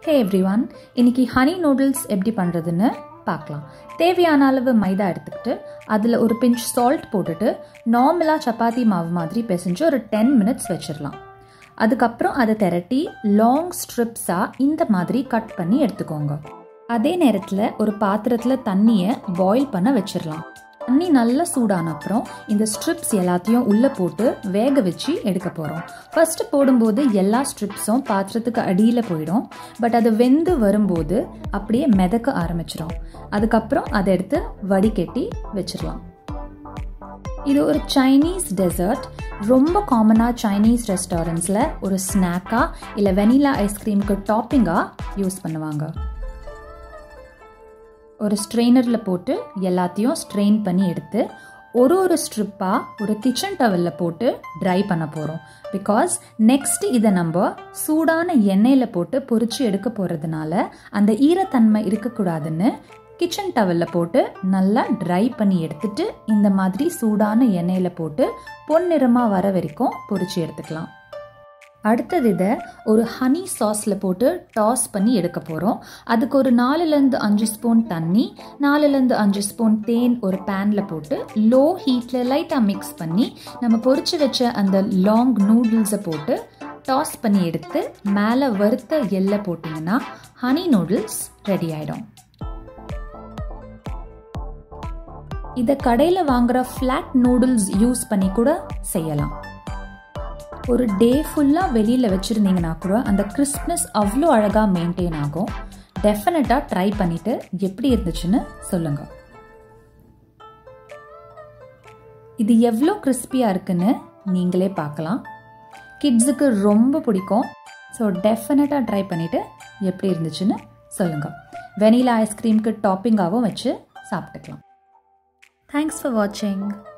Hey everyone, இன்னைக்கு honey noodles எப்படி பண்றதுன்னு பார்க்கலாம். தேவையான அளவு மைதா எடுத்துக்கிட்டு அதில் ஒரு pinch salt போட்டுட்டு நார்மலாக சப்பாத்தி மாவு மாதிரி பிசைஞ்சு ஒரு 10 minutes வச்சிடலாம். அதுக்கப்புறம் அதை திரட்டி லாங் ஸ்ட்ரிப்ஸாக இந்த மாதிரி கட் பண்ணி எடுத்துக்கோங்க. அதே நேரத்தில் ஒரு பாத்திரத்தில் தண்ணியை பாயில் பண்ண வச்சிடலாம். தண்ணி நல்லா சூடான அப்புறம் இந்த ஸ்ட்ரிப்ஸ் எல்லாத்தையும் உள்ளே போட்டு வேக வச்சு எடுக்க போகிறோம். ஃபர்ஸ்ட் போடும்போது எல்லா ஸ்ட்ரிப்ஸும் பாத்திரத்துக்கு அடியில் போயிடும். பட் அது வெந்து வரும்போது அப்படியே மிதக்க ஆரம்பிச்சிடும். அதுக்கப்புறம் அதை எடுத்து வடிகட்டி வச்சிடலாம். இது ஒரு சைனீஸ் டெசர்ட். ரொம்ப காமனாக சைனீஸ் ரெஸ்டாரண்ட்ஸில் ஒரு ஸ்நாக்காக இல்லை வெனிலா ஐஸ்கிரீமுக்கு டாப்பிங்காக யூஸ் பண்ணுவாங்க. ஒரு ஸ்ட்ரெயினரில் போட்டு எல்லாத்தையும் ஸ்ட்ரெயின் பண்ணி எடுத்து ஒரு ஸ்ட்ரிப்பாக ஒரு கிச்சன் டவலில் போட்டு ட்ரை பண்ண போகிறோம். பிகாஸ் நெக்ஸ்ட் இதை நம்ம சூடான எண்ணெயில் போட்டு பொரிச்சு எடுக்க போகிறதுனால அந்த ஈரத்தன்மை இருக்கக்கூடாதுன்னு கிச்சன் டவலில் போட்டு நல்லா ட்ரை பண்ணி எடுத்துட்டு இந்த மாதிரி சூடான எண்ணெயில் போட்டு பொன்னிறமாக வர வரைக்கும் பொரிச்சு எடுத்துக்கலாம். அடுத்தது இதை ஒரு ஹனி சாஸில் போட்டு டாஸ் பண்ணி எடுக்க போகிறோம். அதுக்கு ஒரு 4-5 ஸ்பூன் தண்ணி, 4-5 ஸ்பூன் தேன் ஒரு பேனில் போட்டு லோ ஹீட்டில் லைட்டாக மிக்ஸ் பண்ணி நம்ம பொரிச்சு வச்ச அந்த லாங் நூடுல்ஸை போட்டு டாஸ் பண்ணி எடுத்து மேலே வறுத்த எள்ளை போட்டிங்கன்னா ஹனி நூடுல்ஸ் ரெடி ஆகிடும். இதை கடையில் வாங்குகிற ஃப்ளாட் நூடுல்ஸ் யூஸ் பண்ணி கூட செய்யலாம். ஒரு டே ஃபுல்லாக வெளியில் வச்சுருந்தீங்கன்னா கூட அந்த கிறிஸ்ப்னஸ் அவ்வளோ அழகாக மெயின்டைன் ஆகும். டெஃபினட்டாக ட்ரை பண்ணிவிட்டு எப்படி இருந்துச்சுன்னு சொல்லுங்கள். இது எவ்வளோ கிறிஸ்பியாக இருக்குன்னு நீங்களே பார்க்கலாம். கிட்ஸுக்கு ரொம்ப பிடிக்கும். ஸோ டெஃபினட்டாக ட்ரை பண்ணிவிட்டு எப்படி இருந்துச்சுன்னு சொல்லுங்கள். வெனிலா ஐஸ்கிரீமுக்கு டாப்பிங்காகவும் வச்சு சாப்பிட்டுக்கலாம். தேங்க்ஸ் ஃபார் வாட்சிங்.